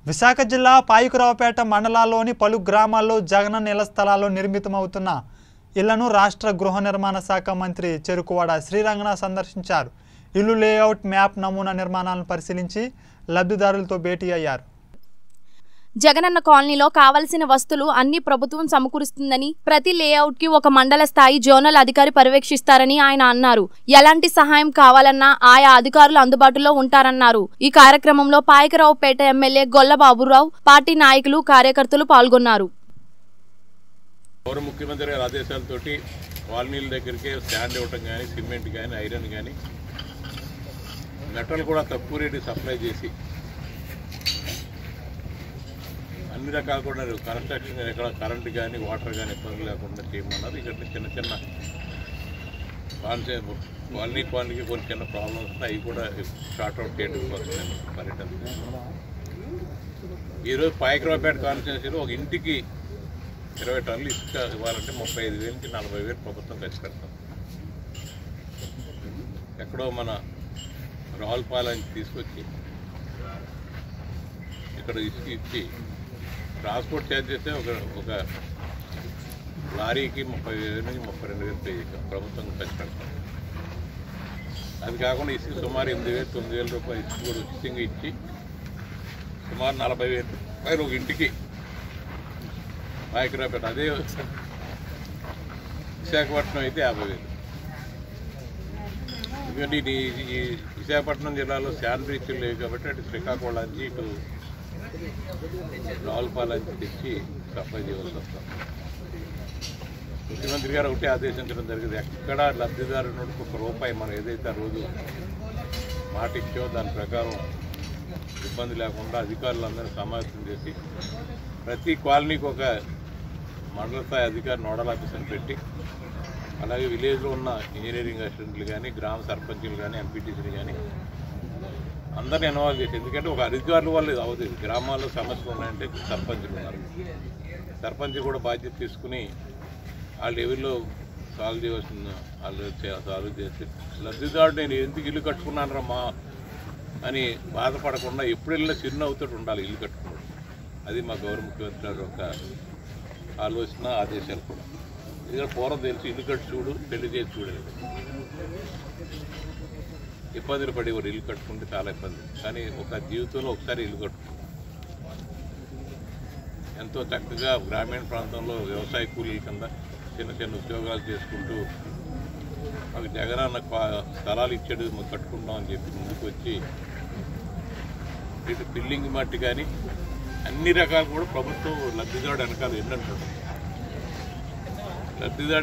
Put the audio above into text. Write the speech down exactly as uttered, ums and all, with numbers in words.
విశాఖ జిల్లా పాయకురావుపేట మండలాల్లోని పలు గ్రామాల్లో జగనన్న ఇళ్ల స్థలాల్లో నిర్మితమవుతున్న ఇళ్లను రాష్ట్ర గృహ నిర్మాణ శాఖ మంత్రి చెరుకువాడ శ్రీరంగనాథ్ సందర్శించారు. ఇల్లు లేఅవుట్ మ్యాప్ నమూనా నిర్మాణాలను పరిశీలించి లబ్ధిదారులతో భేటీ అయ్యారు. జగనన్న కాలనీలో కావాల్సిన వస్తువులు అన్ని ప్రభుత్వం సమకూరుస్తుందని, ప్రతి లేఅవుట్ కి ఒక మండల స్థాయి జోనల్ అధికారి పర్యవేక్షిస్తారని ఆయన అన్నారు. ఎలాంటి సహాయం కావాలన్నా ఆయా అధికారులు అందుబాటులో ఉంటారన్నారు. ఈ కార్యక్రమంలో పాయకరావుపేట ఎమ్మెల్యే గొల్ల బాబురావు, పార్టీ నాయకులు, కార్యకర్తలు పాల్గొన్నారు. గౌరవ ముఖ్యమంత్రి గారి ఆదేశాలతోటి కాలనీల దగ్గరికి స్టాండ్ ఇవ్వటం కానీ, సిమెంట్ కానీ, ఐరన్ కానీ, మెటల్ కూడా తక్కువ రేటు సప్లై చేసి అన్ని రకాల కూడా కన్స్ట్రక్షన్ ఎక్కడ కరెంట్ కానీ, వాటర్ కానీ ఇబ్బంది లేకుండా చేయమన్నారు. ఇక్కడ చిన్న చిన్న కాన్సే కాలనీ కాలనీకి కొన్ని చిన్న ప్రాబ్లమ్స్ ఉన్నాయి, అవి కూడా షార్ట్అవుట్ చేయడం కోసం పర్యటన. ఈరోజు పాయకరావుపేట కాన్స్టిట్యున్సీలో ఒక ఇంటికి ఇరవై టన్నులు ఇసుక ఇవ్వాలంటే ముప్పై ఐదు వేల నుంచి నలభై వేలు ప్రభుత్వం ఖర్చు పెడతాం. ఎక్కడో మన రావులపాలెం తీసుకొచ్చి ఇక్కడ ఇసుక ఇచ్చి ట్రాన్స్పోర్ట్ ఛార్జ్ చేస్తే ఒక ఒక లారీకి ముప్పై వేల నుంచి ముప్పై రెండు వేలు పే చేసాం, ప్రభుత్వం ఖర్చు పెడతాం. అది కాకుండా ఇసుక సుమారు ఎనిమిది వేలు తొమ్మిది వేల రూపాయలు ఇసుక కూడా ఉచితంగా ఇచ్చి సుమారు నలభై వేలు రూపాయలు ఒక ఇంటికి పాయకరావుపేట. అదే విశాఖపట్నం అయితే యాభై వేలు. ఎందుకంటే ఈ విశాఖపట్నం జిల్లాలో శాండ్ బ్రీచ్లు లేవు కాబట్టి అటు శ్రీకాకుళం నుంచి ఇటు రావులపాలెం తెచ్చి సప్లై చేయవలసి వస్తాం. ముఖ్యమంత్రి గారు ఒకటే ఆదేశించడం జరిగింది, ఎక్కడ లబ్ధిదారునికి ఒక రూపాయి మనం ఏదైతే ఆ రోజు మాట ఇచ్చో దాని ప్రకారం ఇబ్బంది లేకుండా అధికారులందరినీ సమావేశం చేసి ప్రతి కాలనీకి ఒక మండల స్థాయి అధికారి నోడల్ ఆఫీసర్ని పెట్టి, అలాగే విలేజ్లో ఉన్న ఇంజనీరింగ్ అసిస్టెంట్లు కానీ, గ్రామ సర్పంచులు కానీ, ఎంపీటీసీలు కానీ అందరినీ ఇన్వాల్వ్ చేసి, ఎందుకంటే ఒక అధికారుల వల్ల ఇది అవుతుంది. గ్రామాల్లో సమస్యలు ఉన్నాయంటే సర్పంచులు ఉన్నారు, సర్పంచ్ కూడా బాధ్యత తీసుకుని ఆ లెవెల్లో సాల్వ్ చేయవలసిన వాళ్ళు సాల్వ్ చేసి, లబ్ధిదారుడు నేను ఎందుకు ఇల్లు కట్టుకున్నాను రా మా అని బాధపడకుండా ఎప్పుడు వెళ్ళినా చిరునవ్వుతోటి ఉండాలి ఇల్లు కట్టుకున్నాడు. అది మా గౌరవ ముఖ్యమంత్రి గారు ఒక ఆలోచన, ఆదేశాలు కూడా. ఇది పూర్వం తెలిసి ఇల్లు కట్టి చూడు, పెళ్లి చేసి చూడలేదు, ఇబ్బందులు పడేవారు. ఇల్లు కట్టుకుంటే చాలా ఇబ్బంది, కానీ ఒక జీవితంలో ఒకసారి ఇల్లు కట్టుకుంటాం. ఎంతో చక్కగా గ్రామీణ ప్రాంతంలో వ్యవసాయ కూలీల కింద చిన్న చిన్న ఉద్యోగాలు చేసుకుంటూ మాకు జగనన్న స్థలాలు ఇచ్చాడు, మేము కట్టుకుంటాం అని చెప్పి ముందుకు వచ్చి ఇటు బిల్డింగ్ మట్టి కానీ అన్ని రకాలు కూడా ప్రభుత్వం లబ్ధిదారుడు వెనకాల ఎన్నంటాడు. లబ్ధిదారు